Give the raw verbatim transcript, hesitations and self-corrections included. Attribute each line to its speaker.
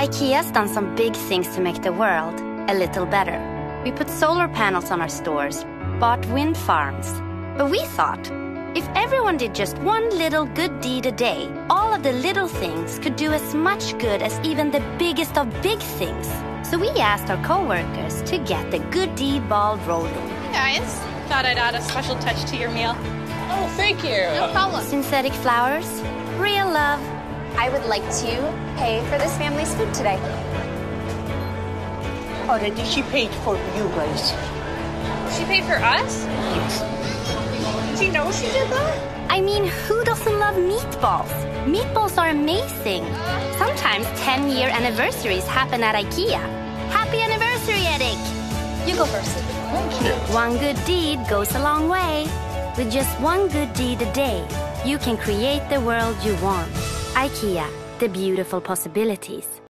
Speaker 1: IKEA's done some big things to make the world a little better. We put solar panels on our stores, bought wind farms. But we thought, if everyone did just one little good deed a day, all of the little things could do as much good as even the biggest of big things. So we asked our co-workers to get the good deed ball rolling.
Speaker 2: Hey guys, thought I'd add a special touch to your meal.
Speaker 3: Oh, thank you.
Speaker 2: No problem.
Speaker 1: Synthetic flowers, real love.
Speaker 4: I would like to pay for this family's food today.
Speaker 3: Already she paid for you guys.
Speaker 2: She paid for us?
Speaker 3: Do you know she did that?
Speaker 1: I mean, who doesn't love meatballs? Meatballs are amazing. Sometimes ten-year anniversaries happen at IKEA. Happy anniversary, Eric!
Speaker 4: You go first.
Speaker 3: Thank you.
Speaker 1: One good deed goes a long way. With just one good deed a day, you can create the world you want. IKEA, the beautiful possibilities.